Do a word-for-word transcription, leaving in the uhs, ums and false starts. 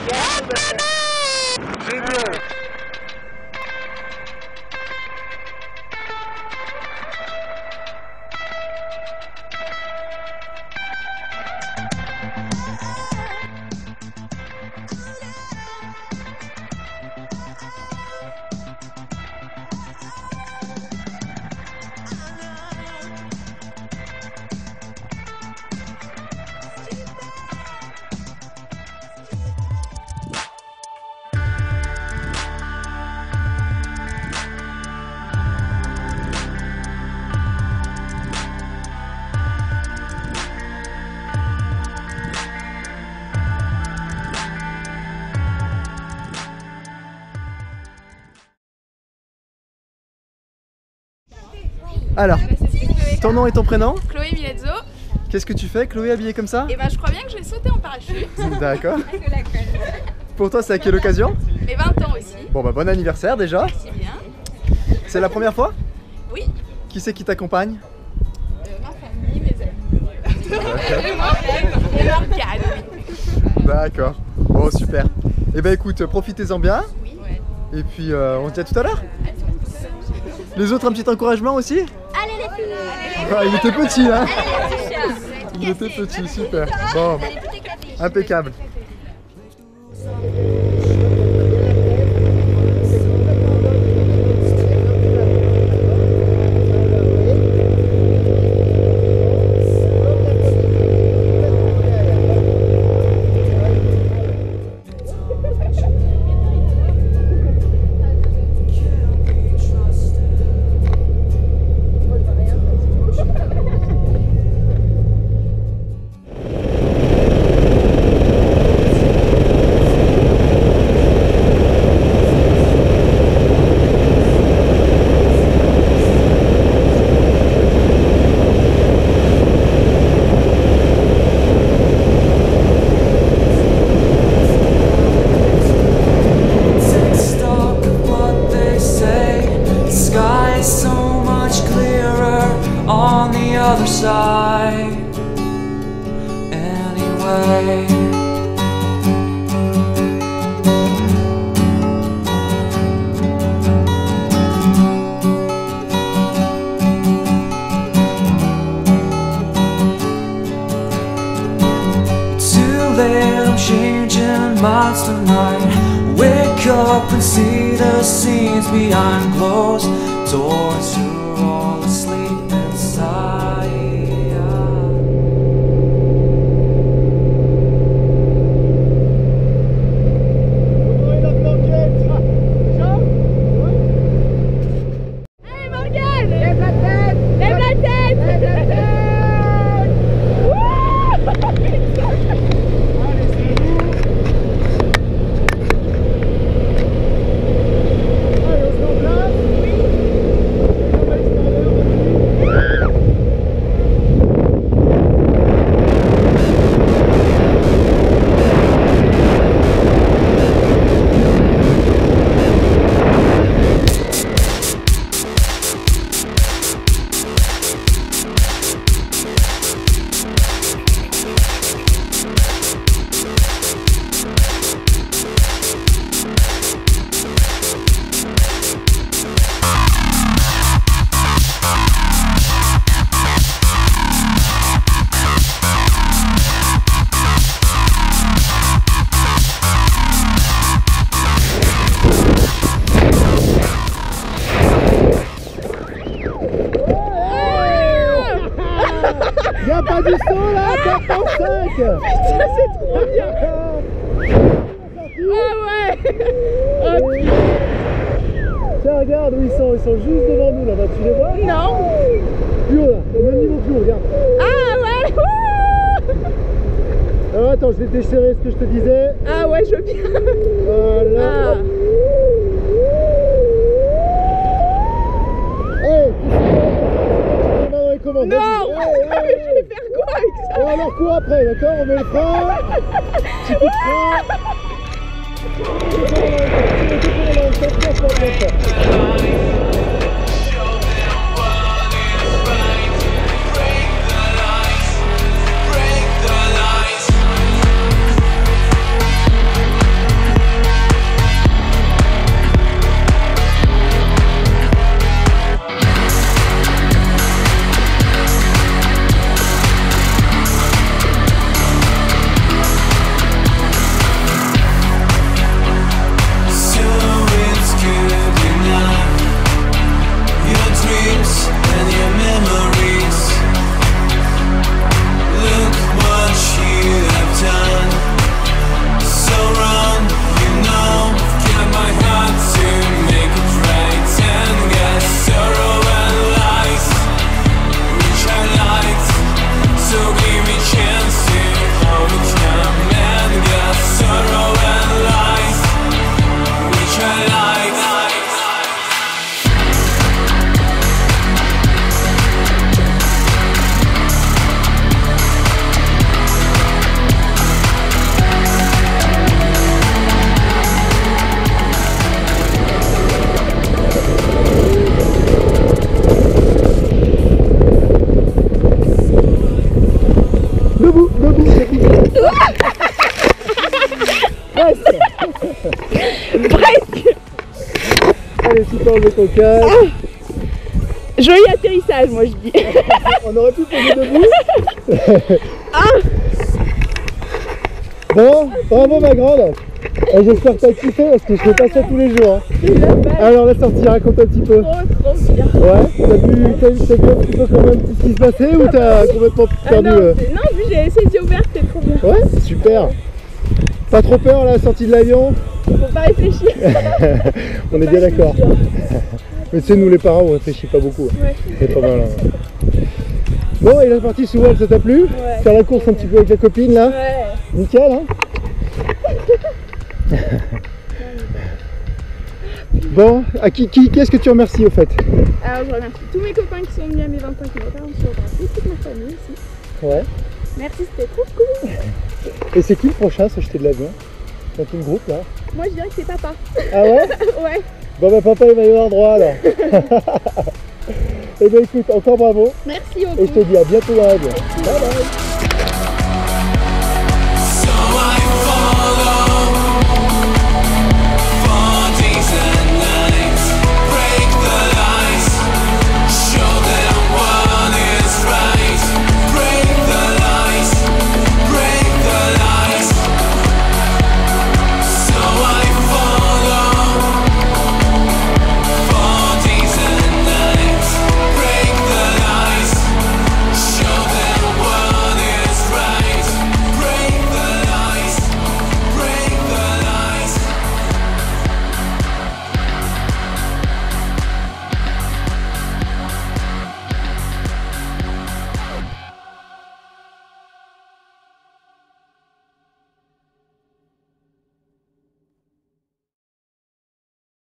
Génial. Alors, ton nom et ton prénom? Chloé Milezzo. Qu'est-ce que tu fais, Chloé, habillée comme ça? Et ben je crois bien que je vais sauter en parachute. D'accord. Pour toi, c'est à quelle occasion? Mes vingt ans aussi. Bon bah bon anniversaire déjà. Merci bien. C'est la première fois? Oui. Qui c'est qui t'accompagne? euh, Ma famille, mes amis. Et moi-même. Et Morgane, oui. D'accord. Bon super. Et ben écoute, profitez-en bien. Oui. Ouais. Et puis euh, on se dit à tout à l'heure. Les autres, un petit encouragement aussi? Allez les filles. Ah, il était petit hein. Allez les petits chats. Il était petit, super. Bon, impeccable. Other side anyway. Too late, I'm changing minds tonight. Wake up and see the scenes behind closed doors. You're all asleep inside. Y'a pas du son là, quatre pour cinq. Putain, c'est trop bien. Ah ouais. Oh putain. Tiens, regarde où ils sont, ils sont juste devant nous là-bas, tu les vois? Non. Plus haut là, au même niveau plus haut, regarde. Ah ouais. Alors attends, je vais déchirer ce que je te disais. Ah ouais, je veux bien. Voilà. Ah. Hey, tu sais comment? Non. Hey, hey, je vais faire quoi avec ça? Et alors quoi après, d'accord? On met le frein. Petit coup de frein. peux enlever ton casque. Joli atterrissage, moi je dis. On aurait pu poser debout. Bon, bravo ma grande. Et j'espère que t'as kiffé parce que je fais pas ça tous les jours. Hein. Alors la sortie, raconte un petit peu. Trop trop bien. Ouais, t'as vu, t'as vu, t'as vu un petit peu quand même tout ce qui se passait ou t'as complètement perdu ah non, euh... non, vu j'ai les yeux ouverts, c'était trop bien. Ouais, super. Pas trop peur là, la sortie de l'avion? Faut pas réfléchir. On est bien d'accord. Mais tu sais, nous les parents, on réfléchit pas beaucoup. Ouais. C'est pas mal. Hein. Bon, et la partie sous voile, ça t'a plu? Ouais. Faire la course un petit peu avec la copine là? Ouais. Nickel, hein? Bon, à qui, qui, qui est-ce que tu remercies au fait? Alors je remercie tous mes copains qui sont venus à mes vingt-cinq kilomètres, je remercie toute ma famille aussi. Ouais. Merci, c'était trop cool. Et c'est qui le prochain à s'acheter de l'avion? C'est tout le groupe là? Moi je dirais que c'est papa. Ah ouais? Ouais. Bon bah papa il va y avoir droit alors. Et ben écoute, encore bravo. Merci beaucoup. Et je te dis à bientôt dans l'avion. Bye bye.